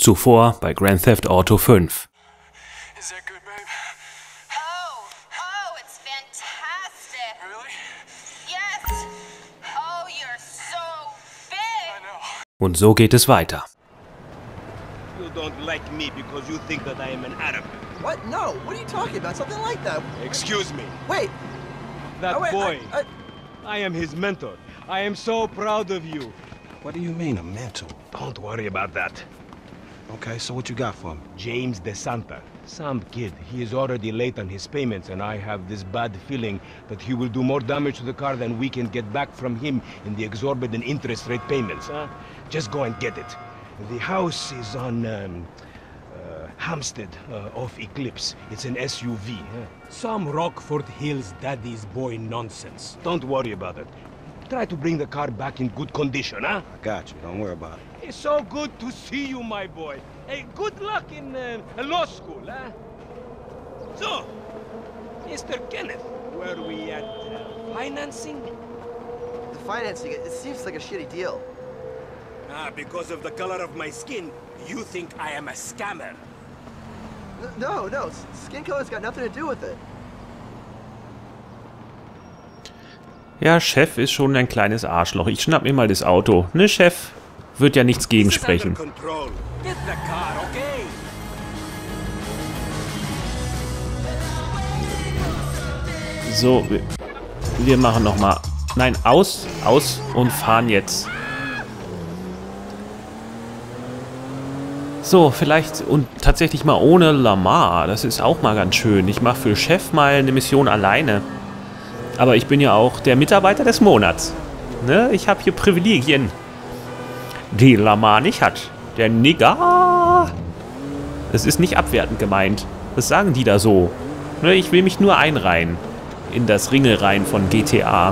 Zuvor bei Grand Theft Auto 5. Is that good, babe? Oh, it's fantastic. Really? Yes. Oh, you're so big. I know. Und so geht es weiter. You don't like me because you think that I am an Arab. What? No. What are you talking about? Something like that. Excuse me. Wait. That Oh, wait, boy. I- I am his mentor. I am so proud of you. What do you mean, a mentor? Don't worry about that. Okay, so what you got for me? James DeSanta. Some kid. He is already late on his payments, and I have this bad feeling that he will do more damage to the car than we can get back from him in the exorbitant interest rate payments, huh? Just go and get it. The house is on Hampstead off Eclipse. It's an SUV. Huh? Some Rockford Hills daddy's boy nonsense. Don't worry about it. Try to bring the car back in good condition, huh? I got you. Don't worry about it. It's so good to see you, my boy. Hey, good luck in law school, huh? So, Mr. Kenneth, were we at financing? The financing, it seems like a shitty deal. Ah, because of the color of my skin, you think I am a scammer. No. Skin color's got nothing to do with it. Ja, Chef ist schon ein kleines Arschloch. Ich schnapp mir mal das Auto. Ne, Chef? Wird ja nichts gegen sprechen. Get the car, okay? So, wir machen nochmal. Nein, aus und fahren jetzt. So, vielleicht und tatsächlich mal ohne Lamar. Das ist auch mal ganz schön. Ich mache für Chef mal eine Mission alleine. Aber ich bin ja auch der Mitarbeiter des Monats. Ne? Ich habe hier Privilegien, die Lamar nicht hat. Der Nigger. Das ist nicht abwertend gemeint. Das sagen die da so. Ne? Ich will mich nur einreihen in das Ringelreihen von GTA.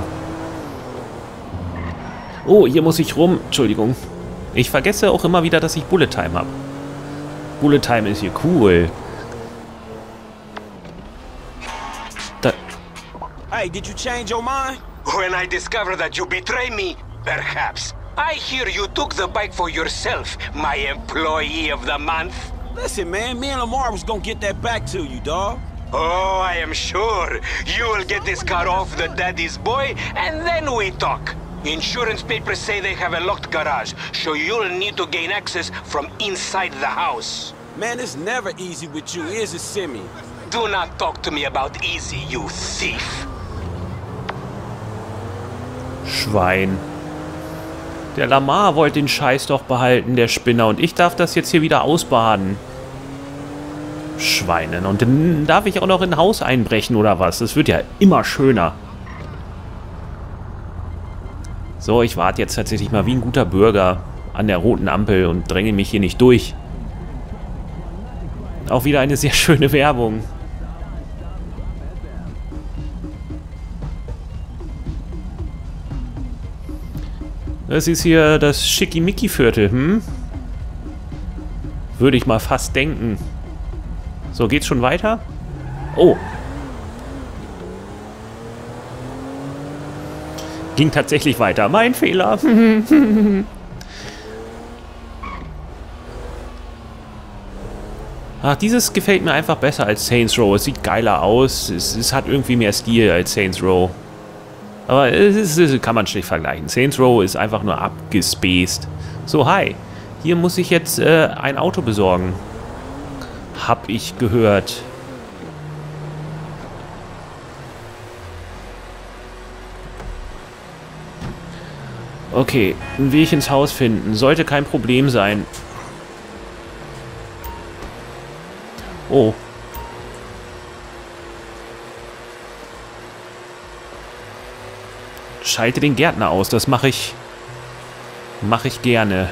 Oh, hier muss ich rum. Entschuldigung. Ich vergesse auch immer wieder, dass ich Bullet Time habe. Bullet Time ist hier cool. Hey, did you change your mind? When I discover that you betray me, perhaps. I hear you took the bike for yourself, my employee of the month. Listen, man, me and Lamar was gonna get that back to you, dawg. Oh, I am sure. You will get this car off the daddy's boy, and then we talk. Insurance papers say they have a locked garage, so you'll need to gain access from inside the house. Man, it's never easy with you, is it, Simi? Do not talk to me about easy, you thief. Schwein. Der Lamar wollte den Scheiß doch behalten, der Spinner. Und ich darf das jetzt hier wieder ausbaden. Schweinen. Und dann darf ich auch noch in ein Haus einbrechen oder was? Das wird ja immer schöner. So, ich warte jetzt tatsächlich mal wie ein guter Bürger an der roten Ampel und dränge mich hier nicht durch. Auch wieder eine sehr schöne Werbung. Das ist hier das Schickimicki-Viertel, hm? Würde ich mal fast denken. So, geht's schon weiter? Oh. Ging tatsächlich weiter. Mein Fehler. Ach, dieses gefällt mir einfach besser als Saints Row. Es sieht geiler aus. Es hat irgendwie mehr Stil als Saints Row. Aber es kann man schlecht vergleichen. Saints Row ist einfach nur abgespaced. So, hi. Hier muss ich jetzt ein Auto besorgen. Hab ich gehört. Okay, einen Weg ins Haus finden. Sollte kein Problem sein. Oh. Schalte den Gärtner aus. Das mache ich gerne.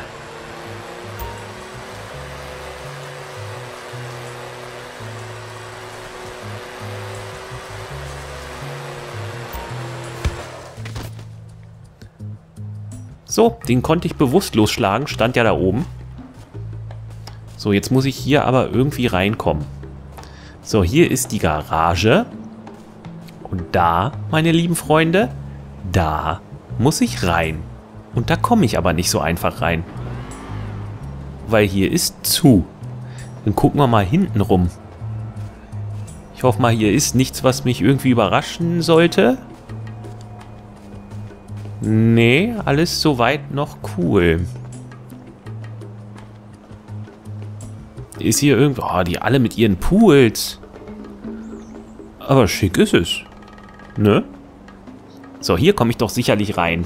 So, den konnte ich bewusstlos schlagen. Stand ja da oben. So, jetzt muss ich hier aber irgendwie reinkommen. So, hier ist die Garage. Und da, meine lieben Freunde, da muss ich rein. Und da komme ich aber nicht so einfach rein. Weil hier ist zu. Dann gucken wir mal hinten rum. Ich hoffe mal, hier ist nichts, was mich irgendwie überraschen sollte. Nee, alles soweit noch cool. Ist hier irgendwo... Oh, die alle mit ihren Pools. Aber schick ist es. Ne? So, hier komme ich doch sicherlich rein.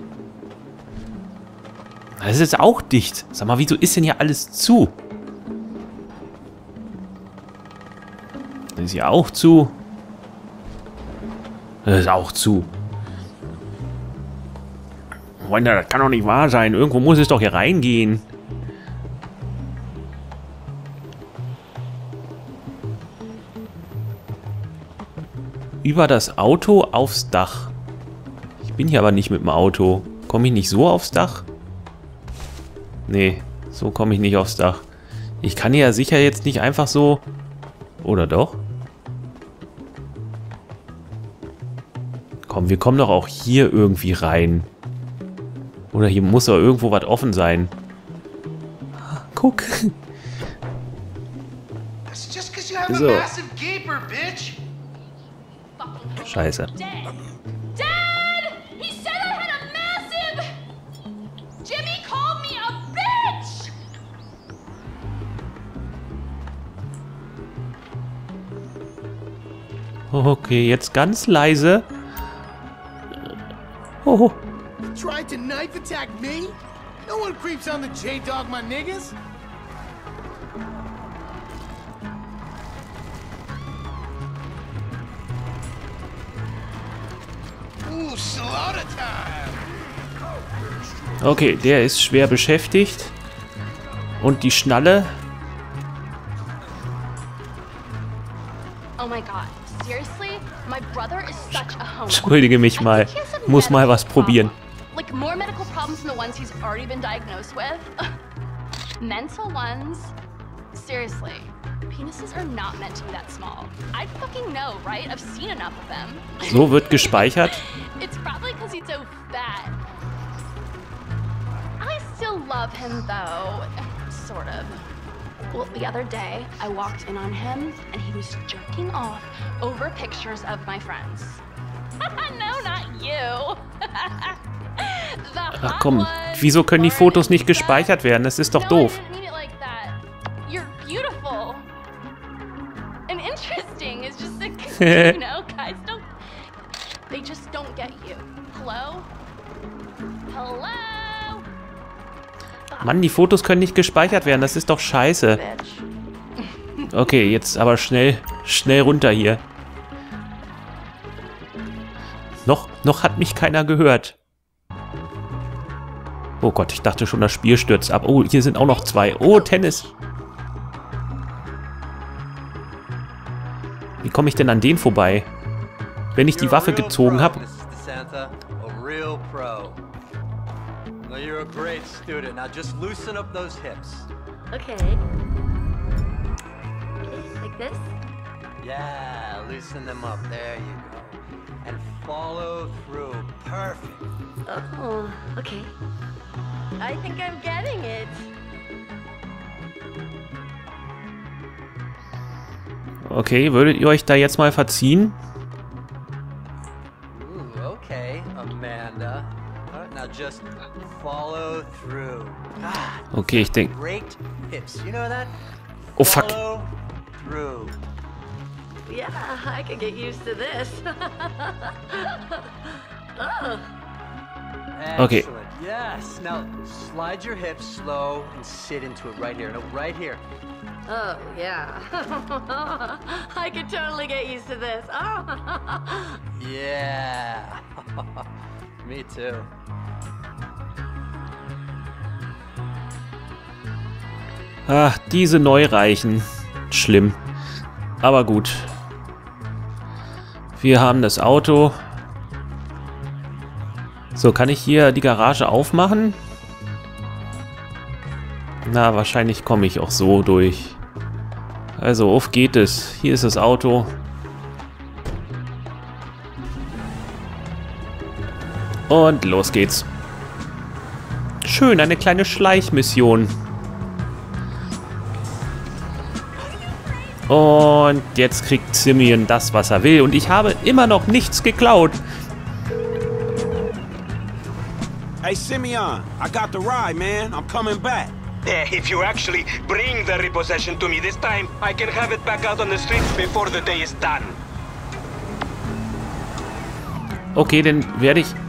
Das ist jetzt auch dicht. Sag mal, wieso ist denn hier alles zu? Das ist hier auch zu. Das ist auch zu. Freunde, das kann doch nicht wahr sein. Irgendwo muss es doch hier reingehen. Über das Auto aufs Dach. Ich bin hier aber nicht mit dem Auto. Komme ich nicht so aufs Dach? Nee, so komme ich nicht aufs Dach. Ich kann hier ja sicher jetzt nicht einfach so... Oder doch? Komm, wir kommen doch auch hier irgendwie rein. Oder hier muss doch irgendwo was offen sein. Guck. So. Scheiße. Dad! He said I had a massive... Jimmy called me a bitch! Okay, jetzt ganz leise. Oh. Tried to knife attack me? No one creeps on the J-Dog, my niggas. Ooh, slaughter time. Okay, der ist schwer beschäftigt. Und die Schnalle. Oh my god, seriously? My brother is such a homo. Entschuldige mich mal. Muss mal was probieren. Like more medical problems than the ones he's already been diagnosed with. Mental ones? Seriously, penises are not meant to be that small. I fucking know, right? I've seen enough of them. So wird gespeichert. It's probably because he's so fat. I still love him though, sort of. Well, the other day, I walked in on him, and he was jerking off over pictures of my friends. No, not you. Ach komm, wieso können die Fotos nicht gespeichert werden? Das ist doch doof. You're beautiful. And interesting. It's just like, you know, guys don't... They just don't get you. Hello? Hello? Mann, die Fotos können nicht gespeichert werden. Das ist doch scheiße. Okay, jetzt aber schnell runter hier. Noch hat mich keiner gehört. Oh Gott, ich dachte schon, das Spiel stürzt ab. Oh, hier sind auch noch zwei. Oh, Tennis. Wie komme ich denn an den vorbei? Wenn ich die Waffe gezogen habe. You're a great student. Now just loosen up those hips. Okay. Like this? Yeah, loosen them up. There you go. And follow through. Perfect. Oh, okay. I think I'm getting it. Okay, würdet ihr euch da jetzt mal verziehen? Ooh, okay, Amanda. Now just follow through. Okay, ich denke. Great hips. You know that? Oh fuck. Follow through. Yeah, I could get used to this. Oh. Okay. Excellent. Yes. Now slide your hips slow and sit into it right here. No, right here. Oh, yeah. I could totally get used to this. Oh. Yeah. Me too. Ach, diese Neureichen. Schlimm. Aber gut. Wir haben das Auto. So, kann ich hier die Garage aufmachen? Na, wahrscheinlich komme ich auch so durch. Also, auf geht es. Hier ist das Auto. Und los geht's. Schön, eine kleine Schleichmission. Und jetzt kriegt Simeon das, was er will. Und ich habe immer noch nichts geklaut. Hey, Simeon, I got the ride, man. I'm coming back. If you actually bring the repossession to me this time, I can have it back out on the streets before the day is done. Okay, dann werde ich...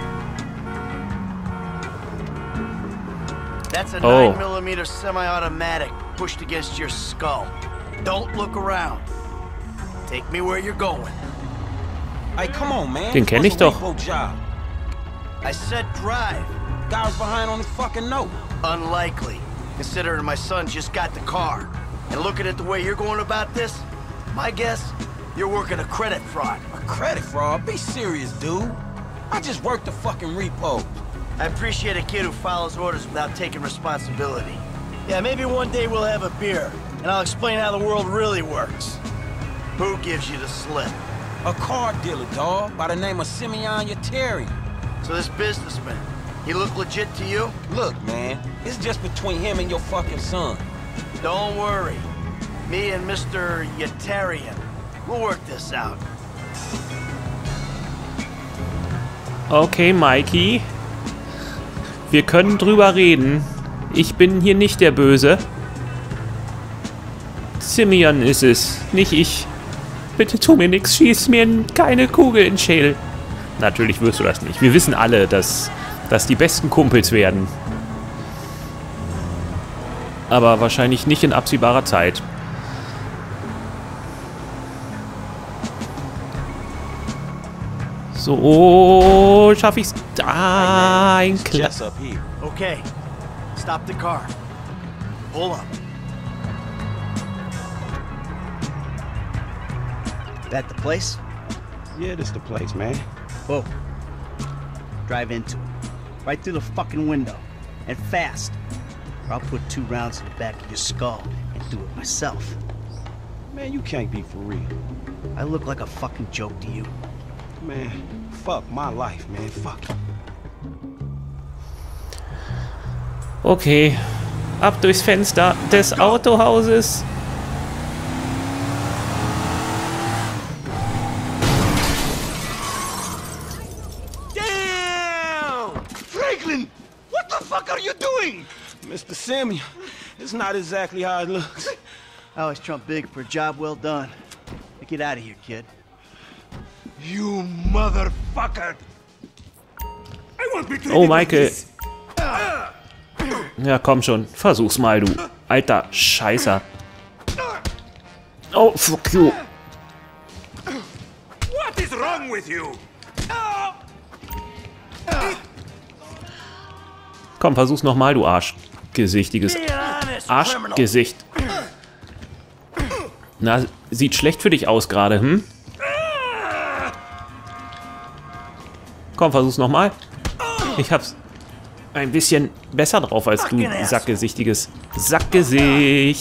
That's a 9mm semi-automatic pushed against your skull. Don't look around. Take me where you're going. Hey, come on, man. Den kenne ich doch. I said drive. Guy was behind on his fucking note. Unlikely, considering my son just got the car. And looking at the way you're going about this, my guess, you're working a credit fraud. A credit fraud? Be serious, dude. I just worked the fucking repo. I appreciate a kid who follows orders without taking responsibility. Yeah, maybe one day we'll have a beer, and I'll explain how the world really works. Who gives you the slip? A car dealer, dawg, by the name of Simeon Yetarian. So this businessman, he look legit to you? Look, man, it's just between him and your fucking son. Don't worry. Me and Mr. Yetarian, we'll work this out. Okay, Mikey. Wir können drüber reden. Ich bin hier nicht der Böse. Simeon ist es, nicht ich. Bitte tu mir nichts, schieß mir keine Kugel in den Schädel. Natürlich wirst du das nicht. Wir wissen alle, dass die besten Kumpels werden. Aber wahrscheinlich nicht in absehbarer Zeit. So, schaffe ich's. Ah, ein Klasse. Okay, stop the car. Pull up. That the place? Yeah, this the place, man. Whoa. Drive into it. Right through the fucking window. And fast. Or I'll put 2 rounds in the back of your skull and do it myself. Man, you can't be for real. I look like a fucking joke to you. Man, fuck my life, man. Fuck it. Okay. Ab durchs Fenster des Autohauses. Damn! Franklin! What the fuck are you doing? Mr. Simeon, it's not exactly how it looks. I always trump big for a job well done. Now get out of here, kid. You motherfucker! Oh, Michael. Ja, komm schon. Versuch's mal, du alter Scheißer. Oh, fuck you. What is wrong with you? Komm, versuch's nochmal, du Arschgesichtiges Arschgesicht. Na, sieht schlecht für dich aus gerade, hm? Komm, versuch's nochmal. Ich hab's ein bisschen besser drauf als du, sackgesichtiges Sackgesicht.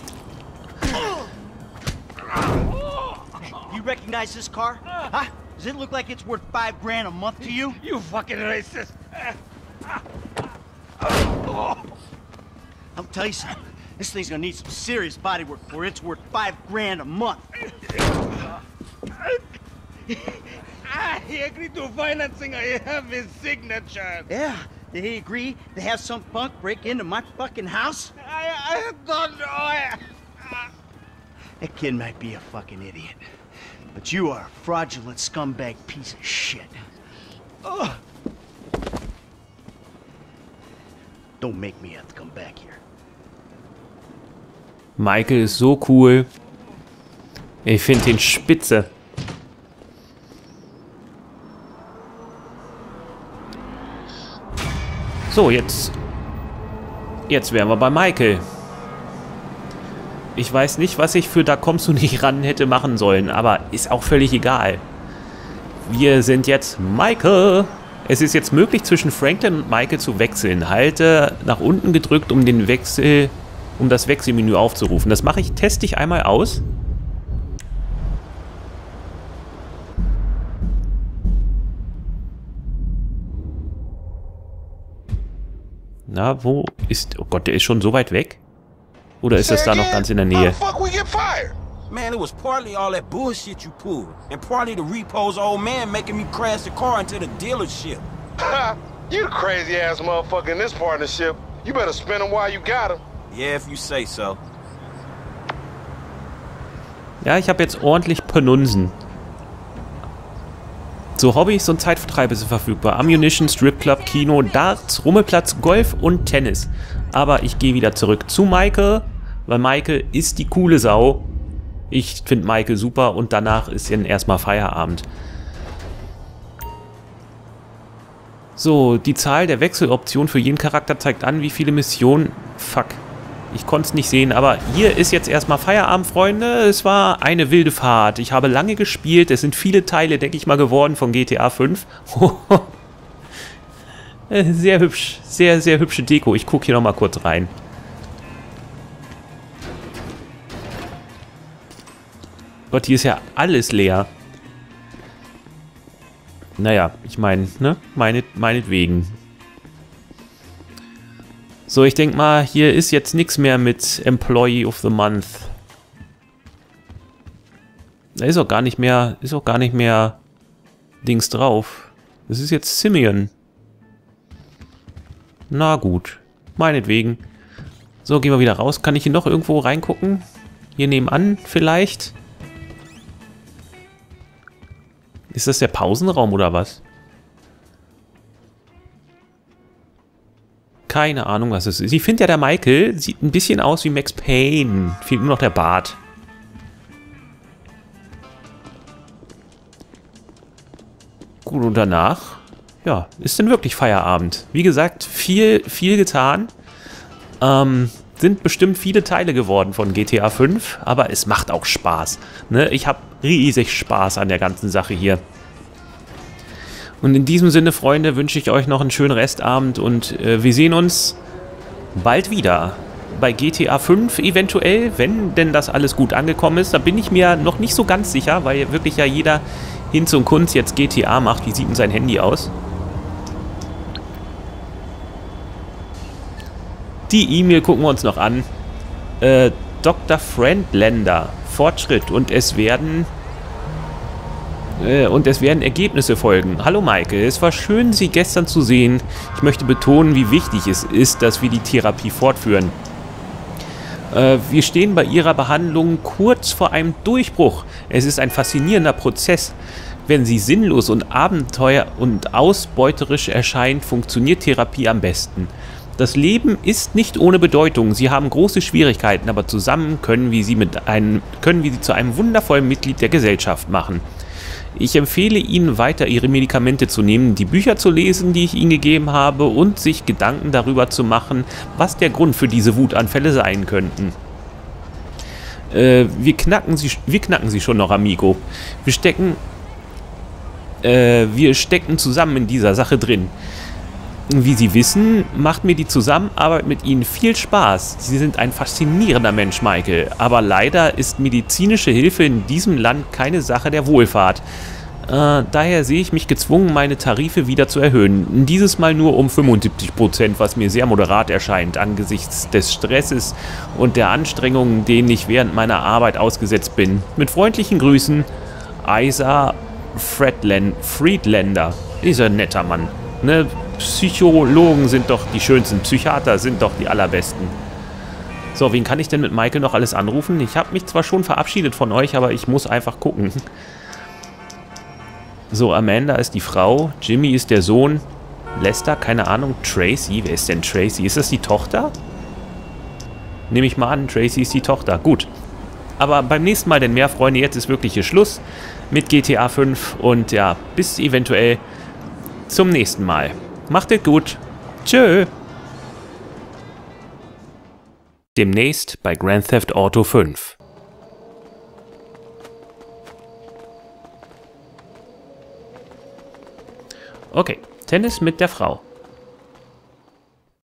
You recognize this car? Huh? Does it look like it's worth $5 grand a month to you? You fucking racist! I'll tell you something. This thing's gonna need some serious body work before it's worth $5 grand a month. He agreed to financing. I have his signature. Yeah, did he agree to have some punk break into my fucking house? I don't know. That kid might be a fucking idiot, but you are a fraudulent scumbag piece of shit. Ugh. Don't make me have to come back here. Michael ist so cool. Ich finde den spitze. So, jetzt wären wir bei Michael. Ich weiß nicht, was ich für Da kommst du nicht ran hätte machen sollen, aber ist auch völlig egal. Wir sind jetzt Michael. Es ist jetzt möglich, zwischen Franklin und Michael zu wechseln. Halte nach unten gedrückt, um das Wechselmenü aufzurufen. Das mache ich, teste ich einmal aus. Na, wo ist... Oh Gott, der ist schon so weit weg? Oder ist das da noch ganz in der Nähe? Man, it was partly all that bullshit you pulled, and partly the repo's old man making me crash the car into the dealership. Ha! You the crazy-ass motherfucker in this partnership. You better spin him while you got him. Yeah, if you say so. Ja, ich habe jetzt ordentlich Penunsen. So, Hobbys und Zeitvertreibe sind verfügbar. Ammunition, Stripclub, Kino, Darts, Rummelplatz, Golf und Tennis. Aber ich gehe wieder zurück zu Michael, weil Michael ist die coole Sau. Ich finde Michael super und danach ist dann erstmal Feierabend. So, die Zahl der Wechseloptionen für jeden Charakter zeigt an, wie viele Missionen... Fuck. Ich konnte es nicht sehen, aber hier ist jetzt erstmal Feierabend, Freunde. Es war eine wilde Fahrt. Ich habe lange gespielt. Es sind viele Teile, denke ich mal, geworden von GTA 5. Sehr hübsch. Sehr, sehr hübsche Deko. Ich gucke hier nochmal kurz rein. Gott, hier ist ja alles leer. Naja, ich meine, ne? Meinetwegen. So, ich denke mal, hier ist jetzt nichts mehr mit Employee of the Month. Da ist auch gar nicht mehr, Dings drauf. Das ist jetzt Simeon. Na gut, meinetwegen. So, gehen wir wieder raus. Kann ich hier noch irgendwo reingucken? Hier nebenan vielleicht? Ist das der Pausenraum oder was? Keine Ahnung, was es ist. Ich finde ja, der Michael sieht ein bisschen aus wie Max Payne. Fehlt nur noch der Bart. Gut, und danach, ja, ist denn wirklich Feierabend. Wie gesagt, viel getan. Sind bestimmt viele Teile geworden von GTA 5, aber es macht auch Spaß. Ne? Ich habe riesig Spaß an der ganzen Sache hier. Und in diesem Sinne, Freunde, wünsche ich euch noch einen schönen Restabend und wir sehen uns bald wieder. Bei GTA 5 eventuell, wenn denn das alles gut angekommen ist. Da bin ich mir noch nicht so ganz sicher, weil wirklich ja jeder Hinz und Kunz jetzt GTA macht. Wie sieht denn sein Handy aus? Die E-Mail gucken wir uns noch an. Dr. Friendlander. Fortschritt und es werden Ergebnisse folgen. Hallo Michael, es war schön, Sie gestern zu sehen. Ich möchte betonen, wie wichtig es ist, dass wir die Therapie fortführen. Wir stehen bei Ihrer Behandlung kurz vor einem Durchbruch. Es ist ein faszinierender Prozess. Wenn sie sinnlos und abenteuer- und ausbeuterisch erscheint, funktioniert Therapie am besten. Das Leben ist nicht ohne Bedeutung. Sie haben große Schwierigkeiten, aber zusammen können wir sie zu einem wundervollen Mitglied der Gesellschaft machen. Ich empfehle Ihnen weiter, Ihre Medikamente zu nehmen, die Bücher zu lesen, die ich Ihnen gegeben habe, und sich Gedanken darüber zu machen, was der Grund für diese Wutanfälle sein könnten. Wir knacken sie schon noch, Amigo. Wir stecken zusammen in dieser Sache drin. Wie Sie wissen, macht mir die Zusammenarbeit mit Ihnen viel Spaß. Sie sind ein faszinierender Mensch, Michael. Aber leider ist medizinische Hilfe in diesem Land keine Sache der Wohlfahrt. Daher sehe ich mich gezwungen, meine Tarife wieder zu erhöhen. Dieses Mal nur um 75%, was mir sehr moderat erscheint, angesichts des Stresses und der Anstrengungen, denen ich während meiner Arbeit ausgesetzt bin. Mit freundlichen Grüßen, Isa Friedlander. Dieser ein netter Mann. Ne? Psychologen sind doch die schönsten, Psychiater sind doch die allerbesten. So, wen kann ich denn mit Michael noch alles anrufen? Ich habe mich zwar schon verabschiedet von euch, aber ich muss einfach gucken. So, Amanda ist die Frau, Jimmy ist der Sohn, Lester, keine Ahnung, Tracy, wer ist denn Tracy? Ist das die Tochter? Nehme ich mal an, Tracy ist die Tochter, gut. Aber beim nächsten Mal denn mehr, Freunde, jetzt ist wirklich hier Schluss mit GTA 5 und ja, bis eventuell zum nächsten Mal. Macht es gut. Tschö. Demnächst bei Grand Theft Auto 5. Okay, Tennis mit der Frau.